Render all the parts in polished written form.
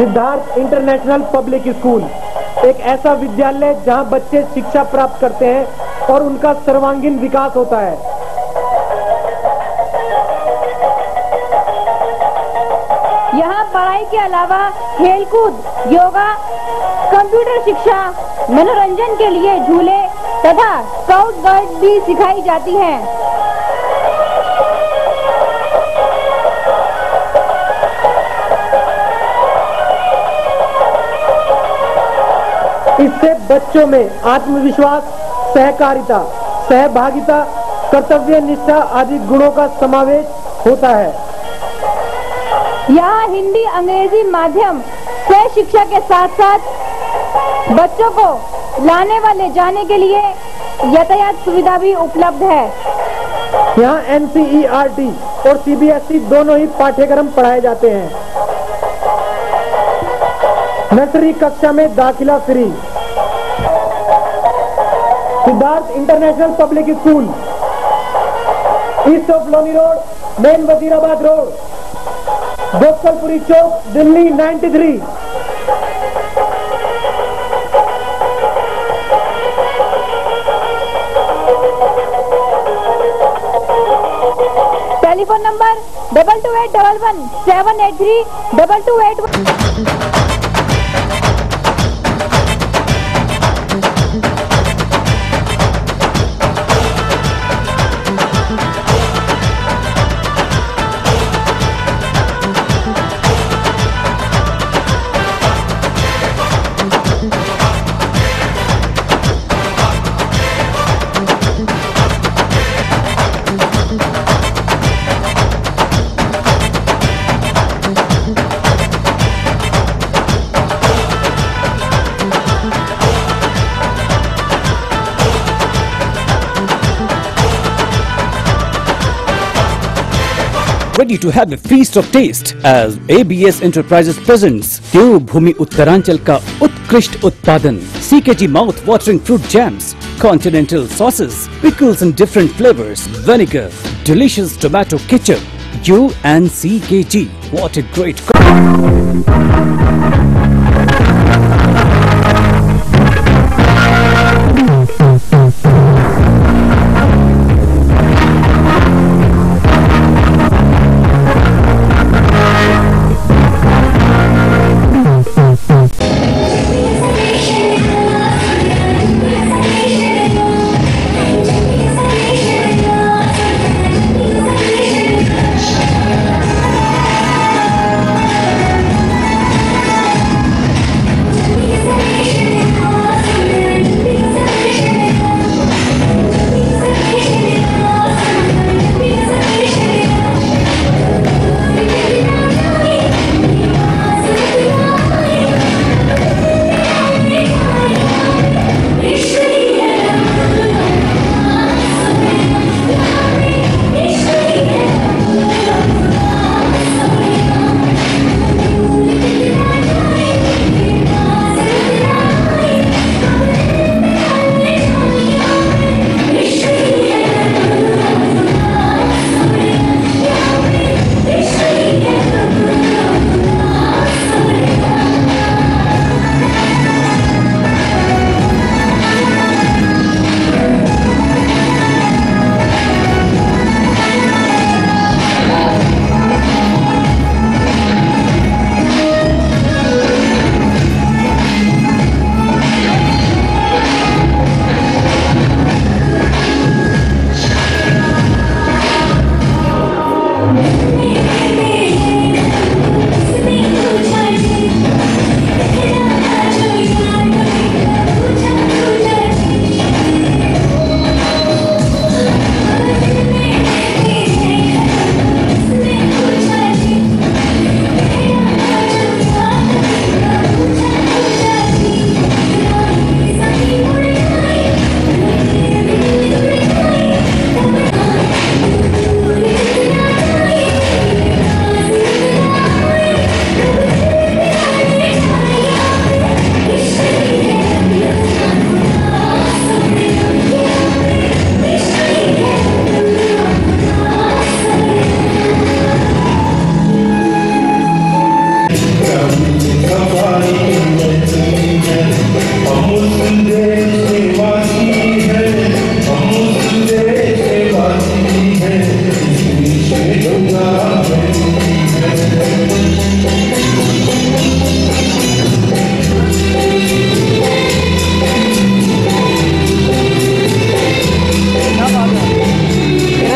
Siddharth international public school एक ऐसा विद्यालय जहां बच्चे शिक्षा प्राप्त करते हैं और उनका सर्वांगीण विकास होता है। यहाँ पढ़ाई के अलावा खेलकूद, योगा, कंप्यूटर शिक्षा, मनोरंजन के लिए झूले तथा स्काउट गाइड भी सिखाई जाती है। इससे बच्चों में आत्मविश्वास, सहकारिता, सहभागिता, कर्तव्य निष्ठा आदि गुणों का समावेश होता है। यहाँ हिंदी, अंग्रेजी माध्यम से शिक्षा के साथ साथ बच्चों को लाने व ले जाने के लिए यातायात सुविधा भी उपलब्ध है। यहाँ NCERT और CBSE दोनों ही पाठ्यक्रम पढ़ाए जाते हैं। नर्सरी कक्षा में दाखिला फ्री। Siddharth international public school, east of Loni road, main Wazirabad road, Gopalpuri Chowk, Delhi 93। Telephone number 2281 783 2281। Ready to have a feast of taste as ABS Enterprises presents Devbhoomi Uttaranchal का उत्कृष्ट उत्पादन CKG mouth watering fruit jams, continental sauces, pickles in different flavors, vinegar, delicious tomato ketchup. You and CKG, what a great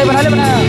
बना ले बनाया।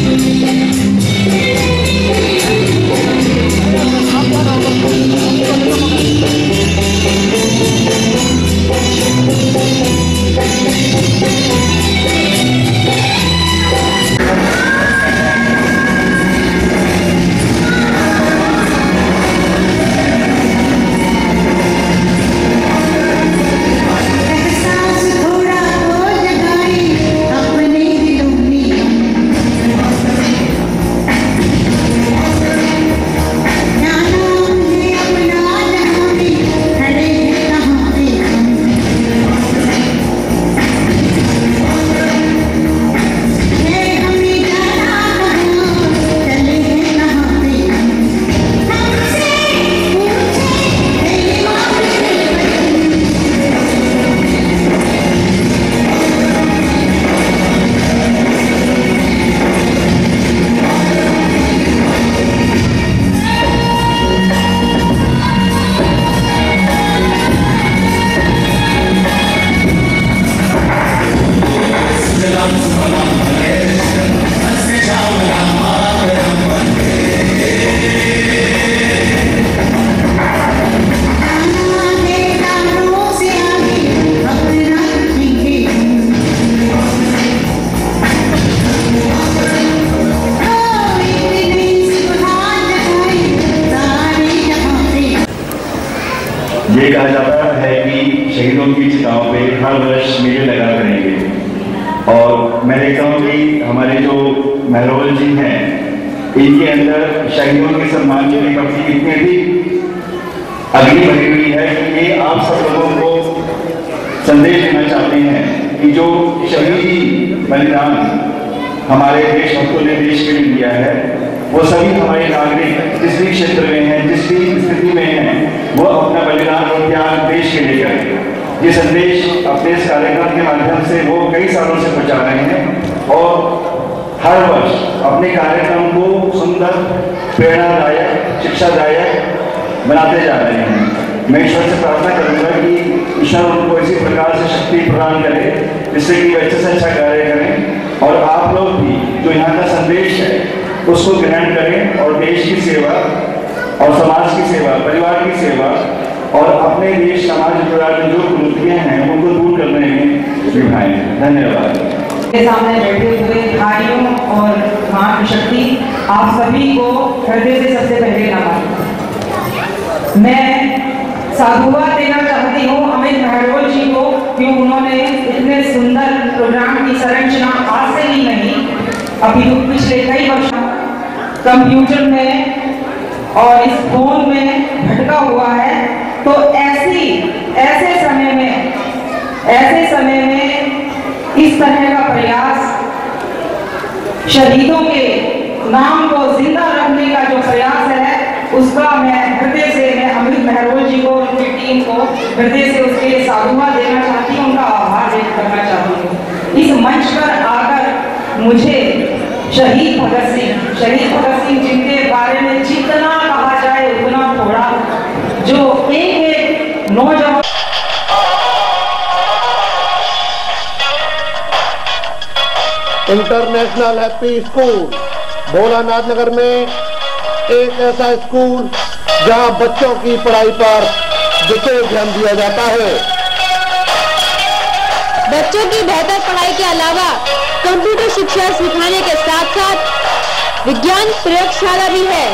ये कहा जाता है कि शहीदों की चिताओं पे हर वर्ष मेले लगा करेंगे, और मैं देखता हूँ कि हमारे जो महरोल जी हैं, इनके अंदर शहीदों के सम्मान के प्रति इतनी भी अग्नि भरी हुई है कि ये आप सब लोगों को संदेश देना चाहते हैं कि जो शहीदी बलिदान हमारे देशभक्तों ने देश के लिए दिया है, वो सभी हमारे नागरिक जिस भी क्षेत्र में हैं, जिस भी स्थिति में हैं, वो अपना बलिदान और त्याग देश के लिए करें। ये संदेश अपने इस कार्यक्रम के माध्यम से वो कई सालों से पहुंचा रहे हैं और हर वर्ष अपने कार्यक्रम को सुंदर, प्रेरणादायक, शिक्षादायक बनाते जा रहे हैं। मैं ईश्वर से प्रार्थना करूंगा कि ईश्वर उनको इसी प्रकार से शक्ति प्रदान करे जिससे कि वे अच्छे से अच्छा कार्य करें, और आप लोग भी जो यहाँ का संदेश है उसको ग्रहण करें और देश की सेवा और समाज की सेवा, परिवार की सेवा और अपने देश समाज परिवार में जो कुरीतियां हैं उनको दूर करने में निभाएं। धन्यवाद। मेरे सामने बैठे हुए भाइयों और मां की शक्ति, आप सभी को हृदय से सबसे पहले नमन। मैं साधुवाद देना चाहती हूँ अमित महरोल जी को, क्यों उन्होंने इतने सुंदर प्रोग्राम की संरचना आज से ही नहीं, अभी तो पिछले कई वर्ष कंप्यूटर में और इस फोन में भटका हुआ है। तो ऐसे समय में इस तरह का प्रयास, शहीदों के नाम को जिंदा रखने का जो प्रयास है, उसका मैं हृदय से अमित महरोल जी को और उनकी टीम को हृदय से उसके लिए साधुवाद देना चाहती हूँ, उनका आभार व्यक्त करना चाहती हूँ। इस मंच पर आकर मुझे शहीद भगत सिंह जिनके बारे में जितना कहा जाए उतना थोड़ा, जो एक नौजवान international happy school Bholanath Nagar में एक ऐसा स्कूल जहां बच्चों की पढ़ाई पर विशेष ध्यान दिया जाता है। बच्चों की बेहतर पढ़ाई के अलावा कंप्यूटर शिक्षा सिखाने के साथ साथ विज्ञान प्रयोगशाला भी है।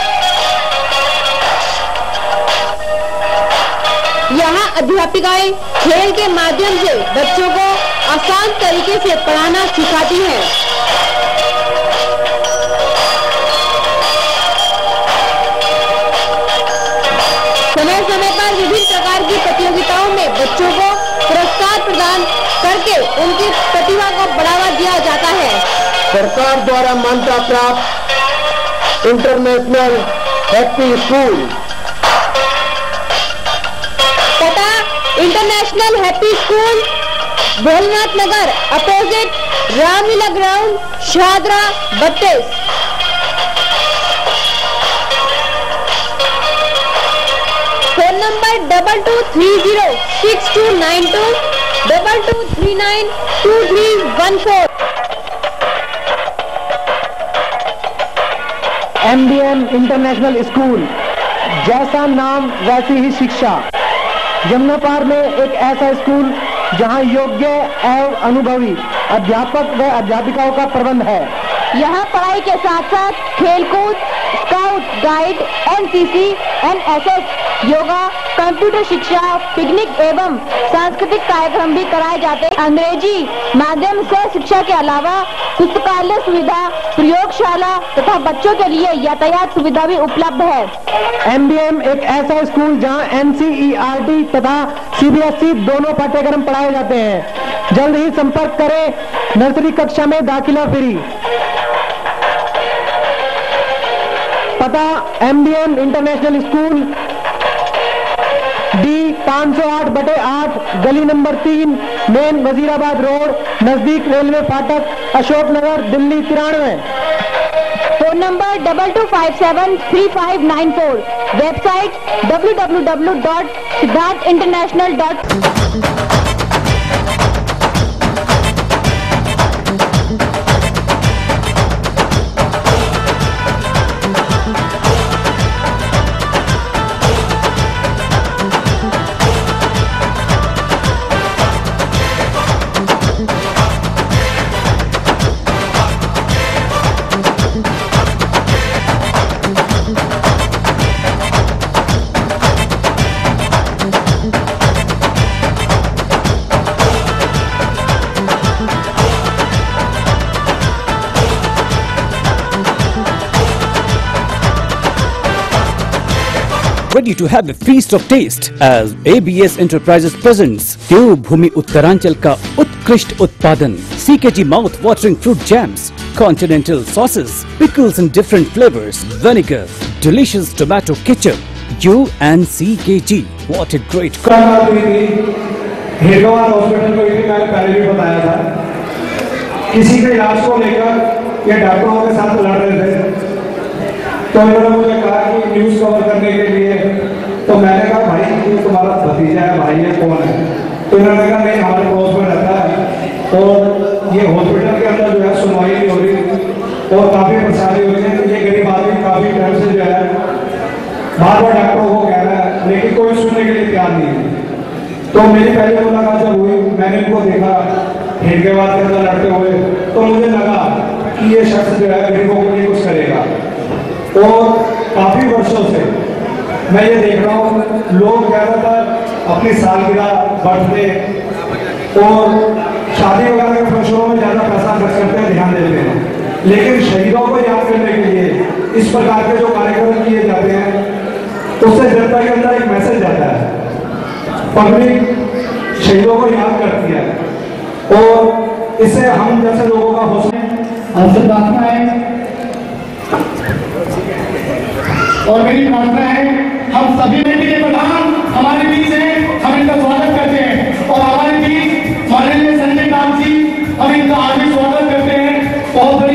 यहाँ अध्यापिकाएं खेल के माध्यम से बच्चों को आसान तरीके से पढ़ाना सिखाती हैं। समय समय पर विभिन्न प्रकार की प्रतियोगिताओं में बच्चों को पुरस्कार प्रदान करके उनकी प्रतिभा को बढ़ावा दिया जाता है। सरकार द्वारा मान्यता प्राप्त इंटरनेशनल हैप्पी स्कूल तथा international happy school Bholanath Nagar opposite Ramlila ground Shahdara 32। Phone number 22306292 22392314। MBM international school, जैसा नाम वैसी ही शिक्षा। यमुना पार में एक ऐसा स्कूल जहां योग्य एवं अनुभवी अध्यापक व अध्यापिकाओं का प्रबंध है। यहाँ पढ़ाई के साथ साथ खेलकूद, scout guide, NCC, NSS, yoga, computer शिक्षा, पिकनिक एवं सांस्कृतिक कार्यक्रम भी कराए जाते हैं। अंग्रेजी माध्यम से शिक्षा के अलावा पुस्तकालय सुविधा, प्रयोगशाला तथा बच्चों के लिए यातायात सुविधा भी उपलब्ध है। MBM एक ऐसा स्कूल जहां NCERT तथा CBSE दोनों पाठ्यक्रम पढ़ाए जाते हैं। जल्द ही संपर्क करें, नर्सरी कक्षा में दाखिला फ्री। पता MBM इंटरनेशनल स्कूल, D 508/8, गली नंबर 3, मेन वजीराबाद रोड, नजदीक रेलवे फाटक, Ashok Nagar, Delhi 93। Phone number 22573594। Website www.siddharthinternational.com। Ready to have a feast of taste as ABS Enterprises presents Devbhoomi Uttaranchal का उत्कृष्ट उत्पादन CKG mouth watering fruit jams, continental sauces, pickles in different flavors, vinegar, delicious tomato ketchup, you and CKG. What a great Hedgewar hospital को भी मैंने पहले भी बताया था। किसी के इलाज को लेकर ये डॉक्टरों के साथ लड़ रहे थे, तो उन्होंने मुझे कहा कि न्यूज़ कवर करने के लिए, तो मैंने कहा भाई ये तुम्हारा भतीजा है, भाई ये कौन है? तो उन्होंने कहा नहीं हमारे पड़ोस में रहता है और ये हॉस्पिटल के अंदर जो है सुनवाई नहीं हो रही और काफ़ी परेशानी हो रही है। ये गरीब आदमी काफ़ी टाइम से जो है बार बार डॉक्टरों को कह रहा है, लेकिन कोई सुनने के लिए तैयार नहीं है। तो मेरी पहली मुलाकात जब हुई, मैंने इनको देखा हेडगेवार के अंदर लड़ते हुए, तो मुझे लगा कि ये शख्स जो है गरीबों के लिए कुछ करेगा। और काफ़ी वर्षों से मैं ये देख रहा हूँ, लोग ज़्यादातर अपनी सालगिरह, बर्थडे और शादी वगैरह के फंक्शनों में ज़्यादा पैसा खर्च करते हैं, ध्यान देते हैं, लेकिन शहीदों को याद करने के लिए इस प्रकार के जो कार्यक्रम किए जाते हैं, उससे जनता के अंदर एक मैसेज जाता है, पब्लिक शहीदों को याद करती है और इससे हम जैसे लोगों का हौसला आपसे प्रार्थना है और मेरी प्रार्थना है हम सभी के प्रधान हमारे बीच हैं, हम इनका स्वागत करते हैं और हमारे बीच माननीय संजय काम जी, हम इनका आगे स्वागत करते हैं। बहुत बड़ी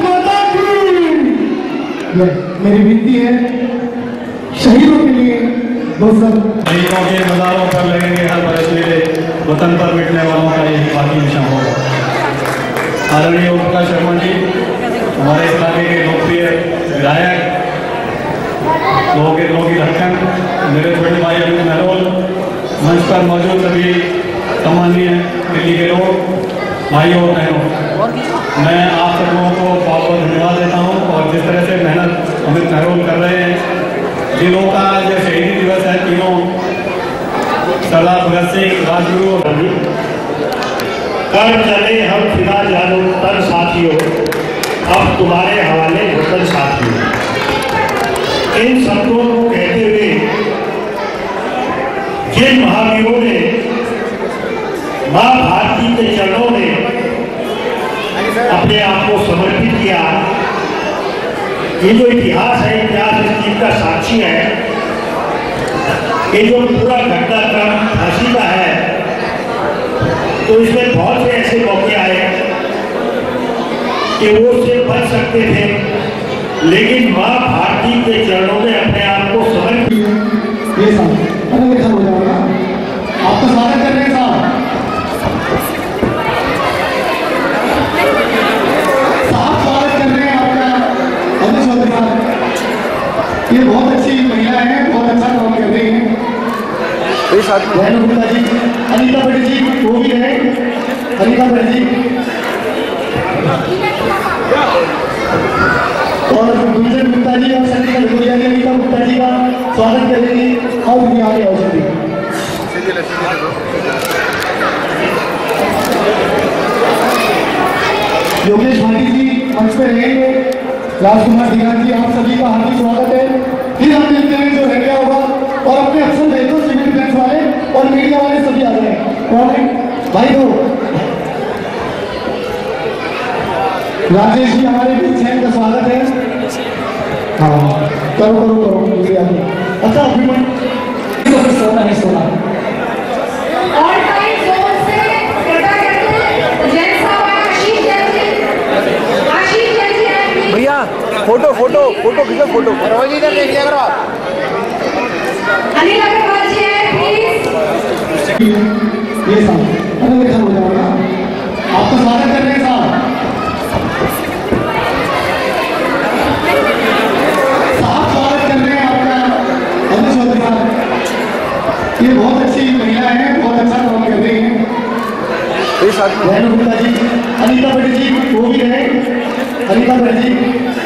मेरी विनती है शहीदों के लिए शहीदों के मज़ारों पर लगेंगे हर बरस मेले, वतन पर मिटने वालों का यही बाकी निशान होगा। आदरणीय ओम प्रकाश शर्मा जी हमारे इलाके के लोकप्रिय विधायक, लोगों की धड़कन, मेरे बड़े भाई अमित महरोल, मंच पर मौजूद सभी सम्मानीय दिल्ली के लोग, भाइयों और बहनों, मैं आप सब लोगों को बहुत बहुत धन्यवाद देता हूँ। और जिस तरह से मेहनत अमित महरोल कर रहे हैं, जिन लोगों का जो शहीदी दिवस है, तीनों सरदार भगत सिंह, राजगुरु और कर चले हम फिदा जानो तन साथियों, अब तुम्हारे हवाले वतन साथियों। इन शब्दों को कहते हुए जिन महावीरों ने मां भारती के चरणों में अपने आप को समर्पित किया, ये जो इतिहास है, इतिहास इस चीज का साक्षी है। ये जो पूरा घटनाक्रम फांसी का है, तो इसमें बहुत से ऐसे मौके आए कि वो उससे बच सकते थे, लेकिन मां भारती के चरणों में अपने आप को समर्पित। ये साहब लिखा हो जाएगा, आपका स्वागत कर रहे हैं साहब स्वागत कर रहे हैं आपका अमित चौधरी साहब। ये बहुत अच्छी महिला है, बहुत अच्छा काम कर रही है। गुप्ता जी, अनिता पटेल जी, वो भी है, अनिता पटेल जी और गुंजन गुप्ता जी और सनी खड़गोरिया जी, अनिता गुप्ता जी का स्वागत करेंगे। और भी आगे आओ सभी। योगेश भाटी जी मंच पे रहेंगे, राजकुमार दिगान जी, आप सभी का हार्दिक स्वागत है। फिर हम मिलते हैं जो रह गया होगा, और अपने अफसर भेज दो, सिविल डिफेंस वाले और मीडिया वाले सभी आ जाए। कौन है भाई? दो राजेश जी हमारे बीच हैं, का स्वागत है। हाँ करो करो करो मीडिया में। अच्छा अभिमान सोना है सोना और टाइम जोर से कृपया करके जैन साहब आशीष जैन जी भैया फोटो फोटो फोटो खींचो, फोटो रोज इधर देख लिया करो आप। अनिल अग्रवाल जी है प्लीज। ये साहब अरे लिखा हो जाएगा, आपका स्वागत कर रहे हैं साहब स्वागत कर रहे हैं आपका अमित चौधरी साहब। ये बहुत अच्छी महिला है, बहुत अच्छा काम कर रही है। गुप्ता जी, अनिता पटेल जी, वो भी है, अनिता पटेल जी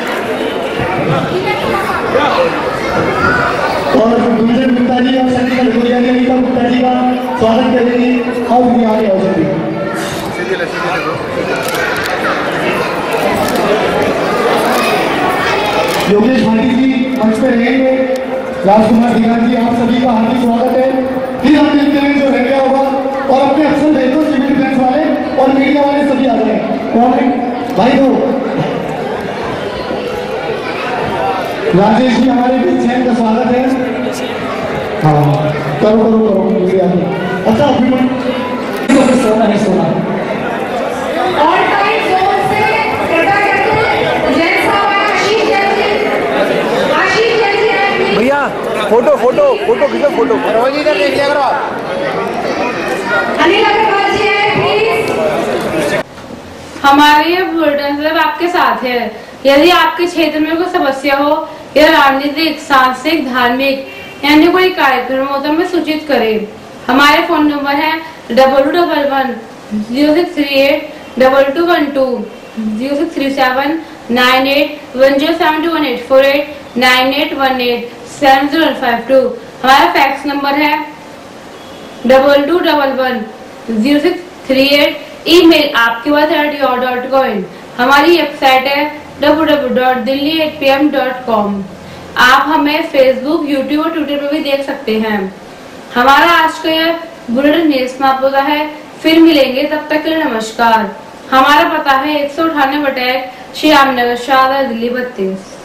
और गुंजन गुप्ता जी और सनी खड़गोरिया जी, अनिता गुप्ता जी का स्वागत करेंगे। और भी आगे आओ सभी। योगेश भाटी जी मंच पे रहेंगे, राजकुमार दिगान जी, आप सभी का हार्दिक स्वागत है। फिर हम मिलते हैं जो रह गया होगा, और अपने अफसर भेज दो, सिविल डिफेंस वाले और मीडिया वाले सभी आ जाए। कौन है भाई? दो राजेश जी हमारे बीच हैं, का स्वागत है। हाँ करो करो करो मीडिया में। अच्छा अभिमान सोना है सोना और टाइम जोर से कृपया करके जैन साहब आशीष जैन जी है प्लीज। भैया फोटो फोटो फोटो खींचो, फोटो रोज इधर देख लिया करो आप। अनिल अग्रवाल जी है प्लीज। हमारे ये बुलेटिन क्लब आपके साथ है। यदि आपके क्षेत्र में कोई समस्या हो या राजनीतिक, सांस्कृतिक, धार्मिक यानी कोई कार्यक्रम हो तो हमें सूचित करें। हमारे फोन नंबर है 2211 0638 2212 0637 98 107218 48 9818 7052। हमारा फैक्स नंबर है 2211 0638। ईमेल आपके बाद@yahoo.com। हमारी वेबसाइट है www.delhi8pm.com। आप हमें फेसबुक, यूट्यूब और ट्विटर पर भी देख सकते हैं। हमारा आज का यह बुलेटिन समाप्त होता है। फिर मिलेंगे, तब तक के लिए नमस्कार। हमारा पता है 198 श्याम नगर, शाहबाद, दिल्ली 32।